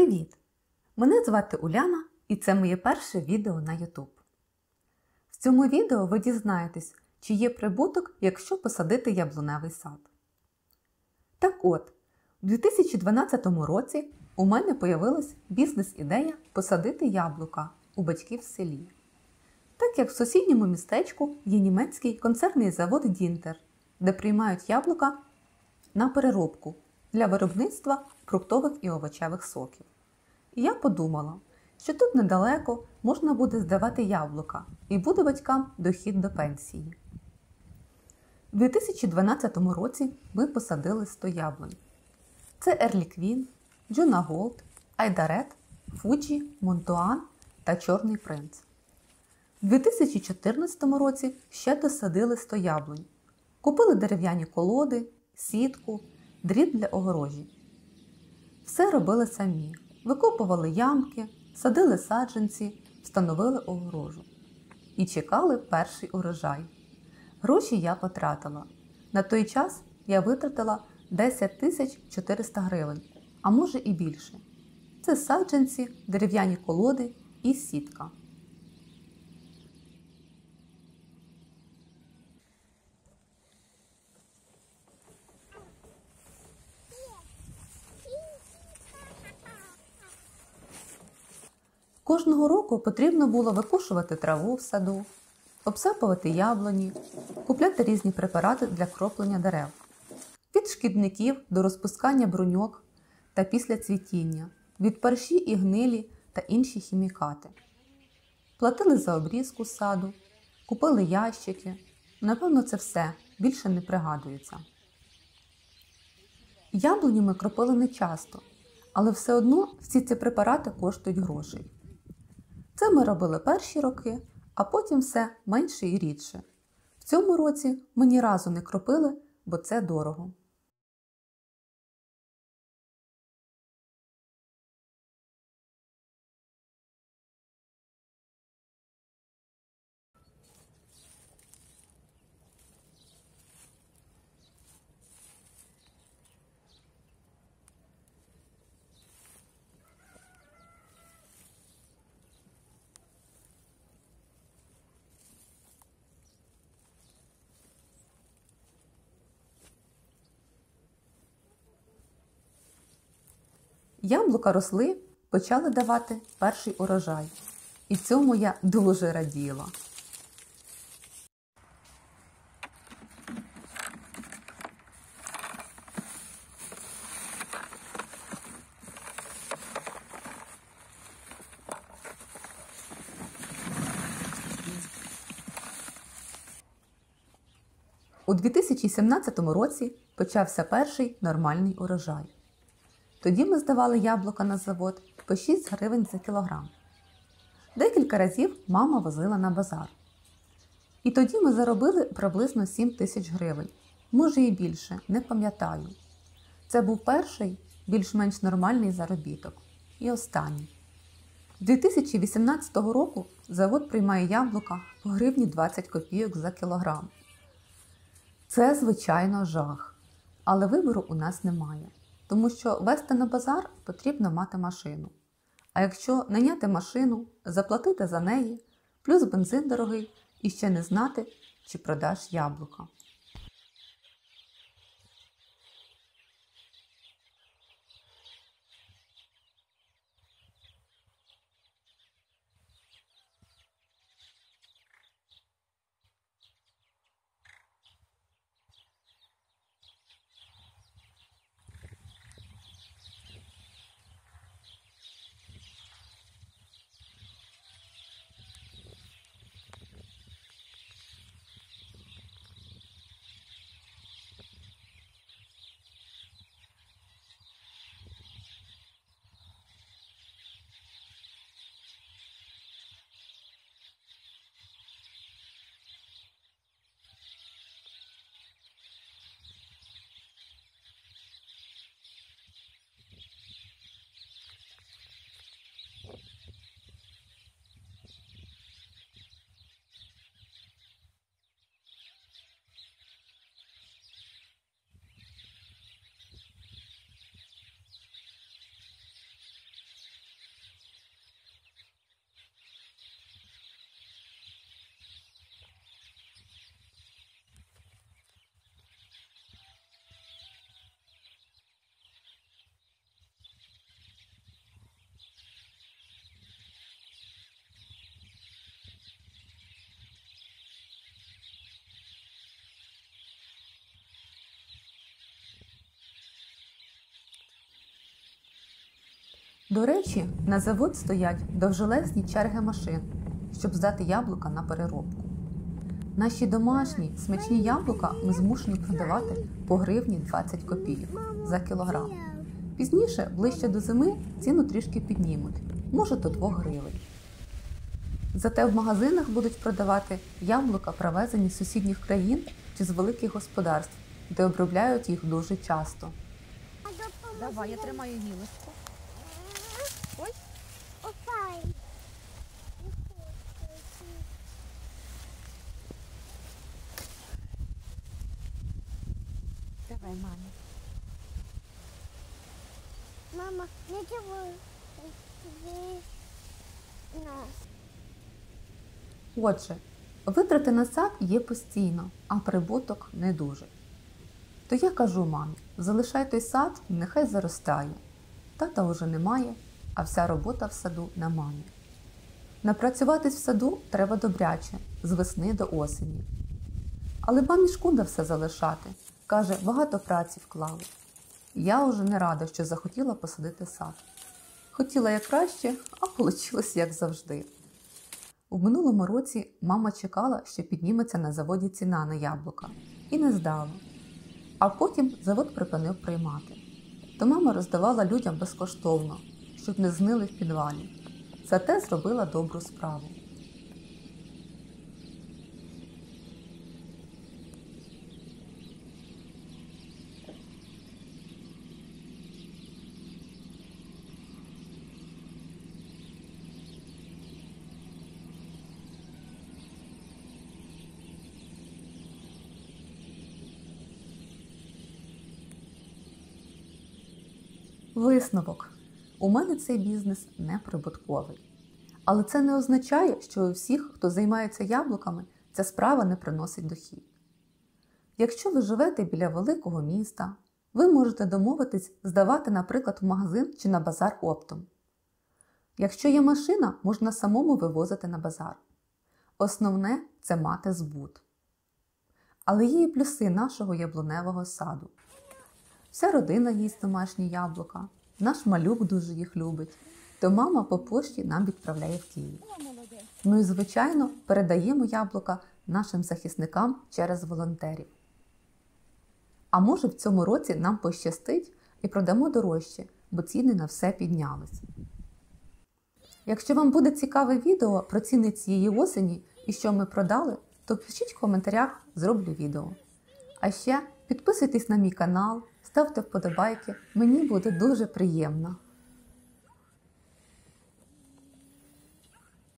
Привіт! Мене звати Уляна і це моє перше відео на YouTube. В цьому відео ви дізнаєтесь, чи є прибуток, якщо посадити яблуневий сад. Так от, у 2012 році у мене появилась бізнес-ідея посадити яблука у батьків в селі. Так як в сусідньому містечку є німецький консервний завод Дінтер, де приймають яблука на переробку для виробництва фруктових і овочевих соків. І я подумала, що тут недалеко можна буде здавати яблука і буде батькам дохід до пенсії. У 2012 році ми посадили 100 яблунь. Це Ерлі Квін, Джуна Голд, Айдарет, Фуджі, Монтуан та Чорний принц. У 2014 році ще досадили 100 яблунь. Купили дерев'яні колоди, сітку, дріт для огорожі. Все робили самі. Викопували ямки, садили саджанці, встановили огорожу. І чекали перший урожай. Гроші я потратила. На той час я витратила 10 400 гривень, а може і більше. Це саджанці, дерев'яні колоди і сітка. Кожного року потрібно було викошувати траву в саду, обсапувати яблуні, купляти різні препарати для кроплення дерев. Від шкідників до розпускання бруньок та після цвітіння, від парші і гнилі та інші хімікати. Платили за обрізку саду, купили ящики. Напевно, це все, більше не пригадується. Яблуні ми кропили не часто, але все одно всі ці препарати коштують грошей. Це ми робили перші роки, а потім все менше і рідше. В цьому році ми ні разу не кропили, бо це дорого. Яблука росли, почали давати перший урожай. І цьому я дуже раділа. У 2017 році почався перший нормальний урожай. Тоді ми здавали яблука на завод по 6 гривень за кілограм. Декілька разів мама возила на базар. І тоді ми заробили приблизно 7 тисяч гривень. Може і більше, не пам'ятаю. Це був перший, більш-менш нормальний заробіток. І останній. З 2018 року завод приймає яблука по гривні 20 копійок за кілограм. Це, звичайно, жах. Але вибору у нас немає. Тому що везти на базар потрібно мати машину. А якщо найняти машину, заплатити за неї, плюс бензин дорогий і ще не знати, чи продаш яблука. До речі, на завод стоять довжелезні черги машин, щоб здати яблука на переробку. Наші домашні, смачні яблука ми змушені продавати по гривні 20 копійок за кілограм. Пізніше, ближче до зими, ціну трішки піднімуть, може до 2 гривень. Зате в магазинах будуть продавати яблука, привезені з сусідніх країн чи з великих господарств, де обробляють їх дуже часто. Давай, я тримаю гілочку. Ой. Опай. Давай, мамі. Мама, не дивись. Отже, витрати на сад є постійно, а прибуток не дуже. То я кажу мамі, залишай той сад, нехай заростає. Тата уже немає, а вся робота в саду на мамі. Напрацюватись в саду треба добряче, з весни до осені. Але мамі шкода все залишати. Каже, багато праці вклали. Я уже не рада, що захотіла посадити сад. Хотіла як краще, а вийшло як завжди. У минулому році мама чекала, що підніметься на заводі ціна на яблука. І не здала. А потім завод припинив приймати. То мама роздавала людям безкоштовно, щоб не знили в підвалі. Зате зробила добру справу. Висновок. У мене цей бізнес не прибутковий. Але це не означає, що у всіх, хто займається яблуками, ця справа не приносить дохід. Якщо ви живете біля великого міста, ви можете домовитись здавати, наприклад, в магазин чи на базар оптом. Якщо є машина, можна самому вивозити на базар. Основне – це мати збут. Але є і плюси нашого яблуневого саду. Вся родина їсть домашні яблука, наш малюк дуже їх любить, то мама по пошті нам відправляє в Київ. Ну і, звичайно, передаємо яблука нашим захисникам через волонтерів. А може в цьому році нам пощастить і продамо дорожче, бо ціни на все піднялись. Якщо вам буде цікаве відео про ціни цієї осені і що ми продали, то пишіть в коментарях, зроблю відео. А ще підписуйтесь на мій канал, ставте вподобайки, мені буде дуже приємно.